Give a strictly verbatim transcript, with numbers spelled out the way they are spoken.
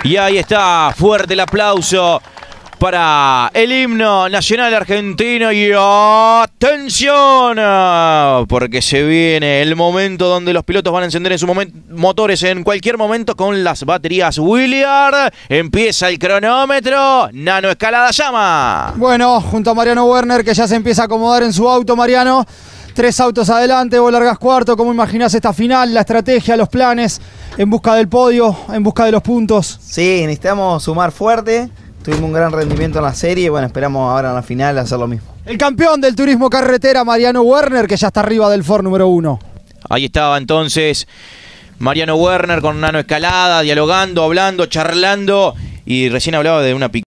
Y ahí está, fuerte el aplauso para el himno nacional argentino. Y atención, porque se viene el momento donde los pilotos van a encender en sus motores en cualquier momento con las baterías Williard. Empieza el cronómetro. Nano Escalada llama. Bueno, junto a Mariano Werner, que ya se empieza a acomodar en su auto. Mariano, tres autos adelante, vos largás cuarto. ¿Cómo imaginás esta final, la estrategia, los planes en busca del podio, en busca de los puntos? Sí, necesitamos sumar fuerte. Tuvimos un gran rendimiento en la serie y bueno, esperamos ahora en la final hacer lo mismo. El campeón del turismo carretera, Mariano Werner, que ya está arriba del Ford número uno. Ahí estaba entonces Mariano Werner con Nano Escalada, dialogando, hablando, charlando, y recién hablaba de una picada.